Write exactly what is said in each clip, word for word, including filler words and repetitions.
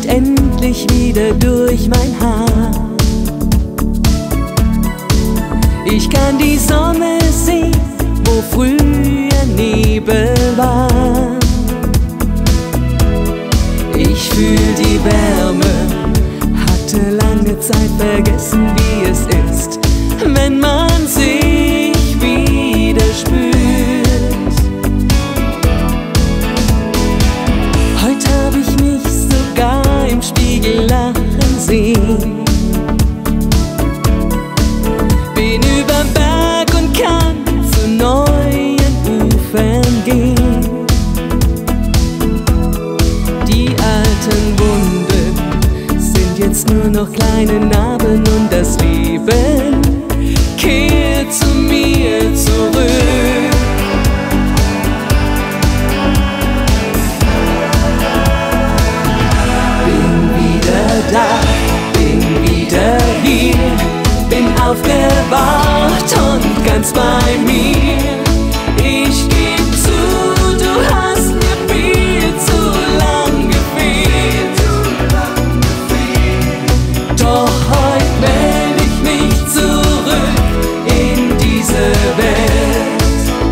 endlich wieder durch mein Haar. Ich kann die Sonne sehen, wo früher Nebel war. Ich fühl die Wärme, hatte lange Zeit vergessen, wie es ist, wenn man sich wieder spürt. Heute hab ich mich sogar im Spiegel lachen sehen. Bin über Berg und kann zu neuen Ufern gehen. Die alten Wunden sind jetzt nur noch kleine Narben und das Leben kehrt zu mir zurück. Bin wieder da, bin wieder hier, bin aufgewacht und ganz bei mir. Ich geb zu, du hast mir viel zu lang gefehlt. Doch heute meld ich mich zurück in diese Welt.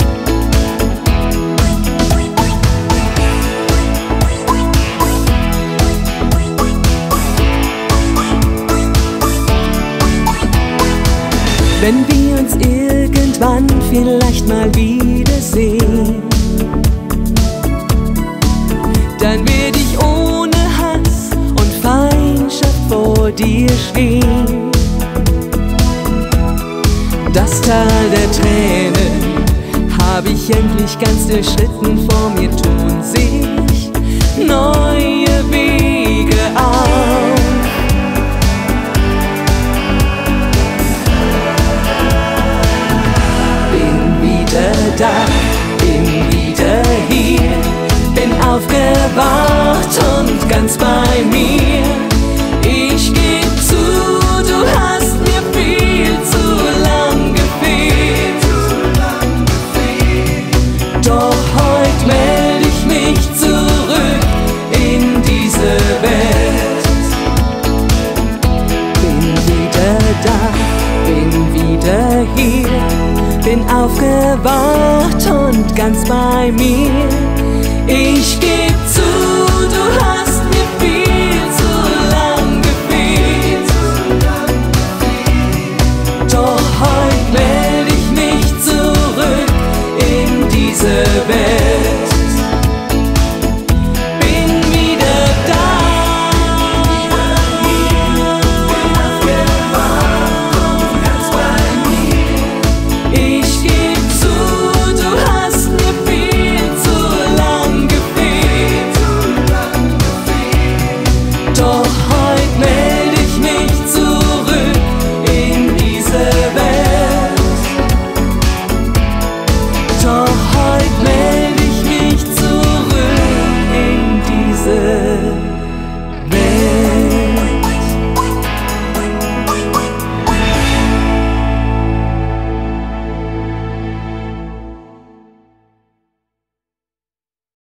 Wenn wir uns irgendwann vielleicht mal wiedersehen, dann werd ich ohne Hass und Feindschaft vor dir stehen. Das Tal der Tränen hab ich endlich ganz durchschritten, vor mir tun sich neue Wege auf. Da, bin wieder hier, bin aufgewacht und ganz bei mir. Ich geb zu, du hast mir viel zu lang gefehlt. Doch heute meld ich mich zurück in diese Welt. Bin wieder da, bin wieder hier, bin aufgewacht und ganz bei mir.